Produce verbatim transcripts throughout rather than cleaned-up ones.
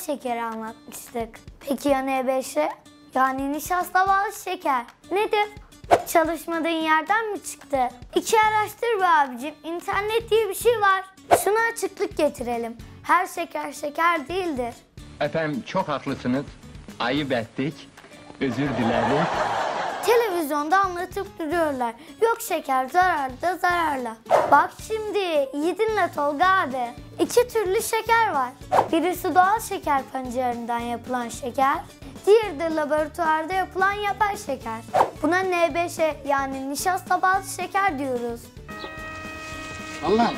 şekeri anlatmıştık. Peki ya N beşe? Yani nişasta bağlı şeker. Nedir? Çalışmadığın yerden mi çıktı? İki araştır be abicim. İnternet diye bir şey var. Şuna açıklık getirelim. Her şeker şeker değildir. Efendim çok haklısınız. Ayıp ettik. Özür dileriz. Televizyonda anlatıp duruyorlar. Yok şeker zararlı da zararlı. Bak şimdi iyi dinle Tolga abi. İki türlü şeker var. Birisi doğal şeker pancarından yapılan şeker. Diğeri de laboratuvarda yapılan yapay şeker. Buna N beşe yani nişasta bağlı şeker diyoruz. Allah.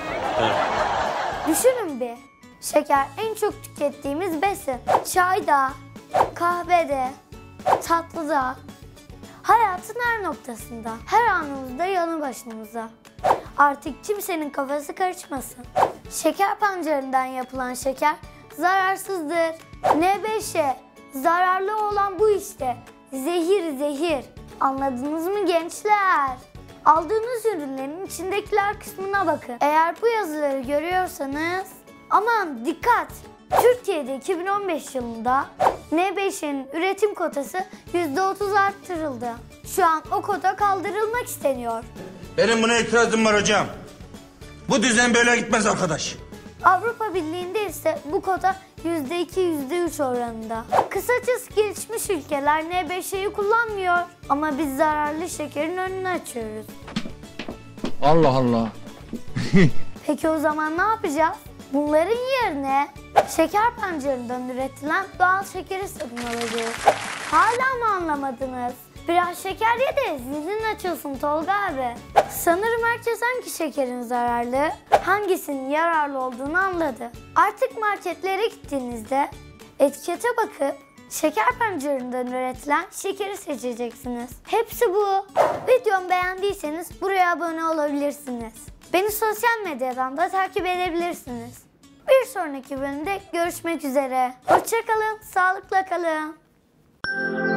Düşünün bir. Şeker en çok tükettiğimiz besin. Çayda, kahvede, tatlıda, hayatın her noktasında, her anımızda yanı başımızda. Artık kimsenin kafası karışmasın. Şeker pancarından yapılan şeker zararsızdır. N beşe zararlı olan bu işte. Zehir zehir. Anladınız mı gençler? Aldığınız ürünlerin içindekiler kısmına bakın. Eğer bu yazıları görüyorsanız aman dikkat! Türkiye'de iki bin on beş yılında N beşin üretim kotası yüzde otuz arttırıldı. Şu an o kota kaldırılmak isteniyor. Benim buna itirazım var hocam. Bu düzen böyle gitmez arkadaş. Avrupa Birliği'nde ise bu kota yüzde iki yüzde üç oranında. Kısacası gelişmiş ülkeler N beşeyi kullanmıyor. Ama biz zararlı şekerin önünü açıyoruz. Allah Allah. Peki o zaman ne yapacağız? Bunların yerine şeker pancarından üretilen doğal şekeri satın alacağız. Hala mı anlamadınız? Biraz şeker ye de zihnin açılsın Tolga abi. Sanırım herkes hangi şekerin zararlı, hangisinin yararlı olduğunu anladı. Artık marketlere gittiğinizde etikete bakıp şeker pancarından üretilen şekeri seçeceksiniz. Hepsi bu. Videomu beğendiyseniz buraya abone olabilirsiniz. Beni sosyal medyadan da takip edebilirsiniz. Bir sonraki bölümde görüşmek üzere. Hoşça kalın, sağlıkla kalın.